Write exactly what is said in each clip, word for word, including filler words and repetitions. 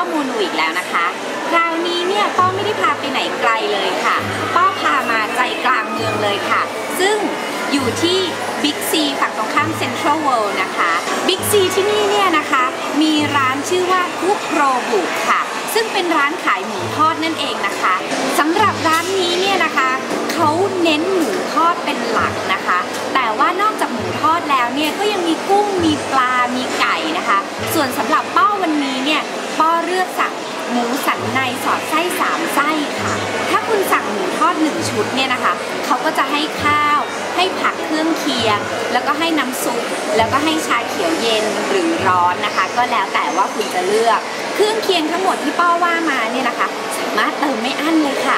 โมนูอีกแล้วนะคะคราวนี้เนี่ยป้อไม่ได้พาไปไหนไกลเลยค่ะป้อพามาใจกลางเมืองเลยค่ะซึ่งอยู่ที่บิ๊กซีฝั่งตรงข้ามเซ็นทรัลเวิลด์นะคะบิ๊กซีที่นี่เนี่ยนะคะมีร้านชื่อว่าคุกโรบุค่ะซึ่งเป็นร้านขายหมูทอดนั่นเองนะคะสำหรับร้านนี้เนี่ยนะคะเขาเน้นหมูทอดเป็นหลักนะคะแต่ว่านอกจากหมูทอดแล้วเนี่ยก็ยังมีกุ้งมีปลามีไก่นะคะส่วนสำหรับป้อวันนี้เนี่ยป้อเลือกสั่งหมูสันในสอดไส้สามไส้ค่ะถ้าคุณสั่งหมูทอดหนึ่งชุดเนี่ยนะคะเขาก็จะให้ข้าวให้ผักเครื่องเคียงแล้วก็ให้น้ำซุปแล้วก็ให้ชาเขียวเย็นหรือร้อนนะคะก็แล้วแต่ว่าคุณจะเลือกเครื่องเคียงทั้งหมดที่ป้อว่ามาเนี่ยนะคะสามารถเติมไม่อั้นเลยค่ะ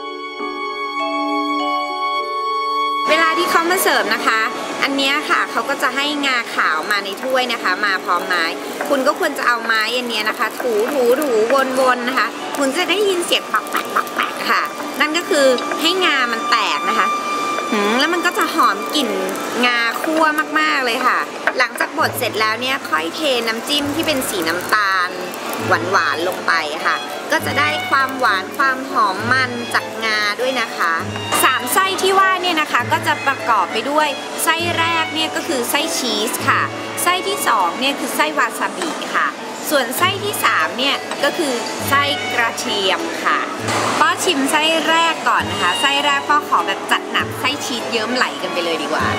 เวลาที่เขามาเสิร์ฟนะคะอันนี้ค่ะเขาก็จะให้งาขาวมาในถ้วยนะคะมาพร้อมไม้คุณก็ควรจะเอาไม้อันนี้นะคะถูถูถูวนๆนะคะคุณจะได้ยินเสียงปักปักปักปักค่ะนั่นก็คือให้งามันแตกนะคะแล้วมันก็จะหอมกลิ่นงาคั่วมากๆเลยค่ะหลังจากบดเสร็จแล้วเนี่ยค่อยเทน้ำจิ้มที่เป็นสีน้ำตาลหวานๆลงไปค่ะก็จะได้ความหวานความหอมมันจากงาด้วยนะคะสามไส้ที่ว่าเนี่ยนะคะก็จะประกอบไปด้วยไส้แรกเนี่ยก็คือไส้ชีสค่ะไส้ที่สองเนี่ยคือไส้วาซาบิค่ะส่วนไส้ที่สามเนี่ยก็คือไส้กระเทียมค่ะป้อชิมไส้แรกก่อนนะคะไส้แรกป้อขอแบบจัดหนักไส้ชีสเยิ้มไหลกันไปเลยดีกว่า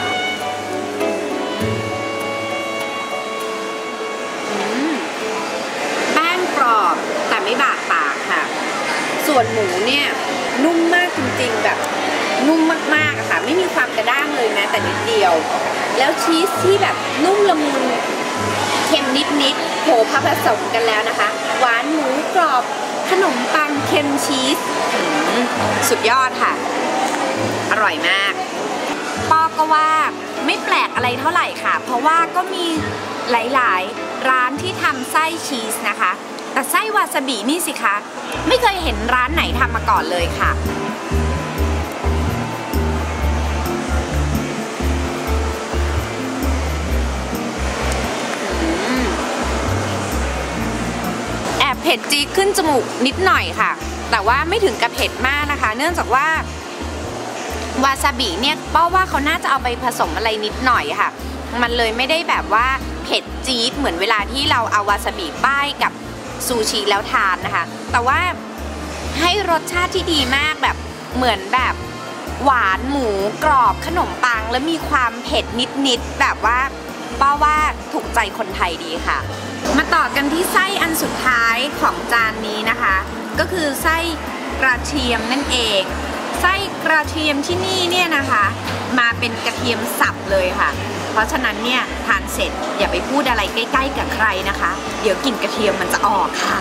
แป้งกรอบแต่ไม่บาดปากค่ะส่วนหมูเนี่ยนุ่มมากจริงๆแบบนุ่มมากๆอะค่ะไม่มีความกระด้างเลยแม้แต่นิดเดียวแล้วชีสที่แบบนุ่มละมุนเค็มนิดๆโผผผสมกันแล้วนะคะหวานหมูกรอบขนมปังเค็มชีสสุดยอดค่ะอร่อยมากป้อก็ว่าไม่แปลกอะไรเท่าไหร่ค่ะเพราะว่าก็มีหลายๆร้านที่ทำไส้ชีสนะคะแต่ไส้วาซาบินี่สิคะไม่เคยเห็นร้านไหนทำมาก่อนเลยค่ะแอบเผ็ดจี๊ดขึ้นจมูกนิดหน่อยค่ะแต่ว่าไม่ถึงกับเผ็ดมากนะคะเนื่องจากว่าวาซาบิเนี่ยป้าว่าเขาน่าจะเอาไปผสมอะไรนิดหน่อยค่ะมันเลยไม่ได้แบบว่าเผ็ดจี๊ดเหมือนเวลาที่เราเอาวาซาบิป้ายกับซูชิแล้วทานนะคะแต่ว่าให้รสชาติที่ดีมากแบบเหมือนแบบหวานหมูกรอบขนมปังแล้วมีความเผ็ดนิดๆแบบว่าป้าว่าถูกใจคนไทยดีค่ะมาต่อกันที่ไส้อันสุดท้ายของจานนี้นะคะก็คือไส้กระเทียมนั่นเองไส้กระเทียมที่นี่เนี่ยนะคะมาเป็นกระเทียมสับเลยค่ะเพราะฉะนั้นเนี่ยทานเสร็จอย่าไปพูดอะไรใกล้ๆกับใครนะคะเดี๋ยวกลิ่นกระเทียมมันจะออกค่ะ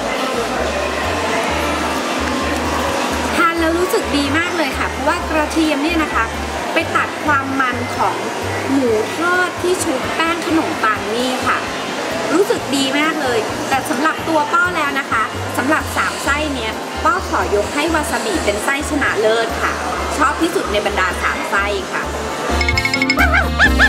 ทานแล้วรู้สึกดีมากเลยค่ะเพราะว่ากระเทียมเนี่ยนะคะไปตัดความมันของหมูทอดที่ชุบแป้งขนมปังนี่ค่ะรู้สึกดีมากเลยแต่สำหรับตัวป้อแล้วนะคะสำหรับสามไส้เนี้ยป้อขอยกให้วาซาบิเป็นไส้ชนะเลิศค่ะชอบที่สุดในบรรดาสามไส้ค่ะ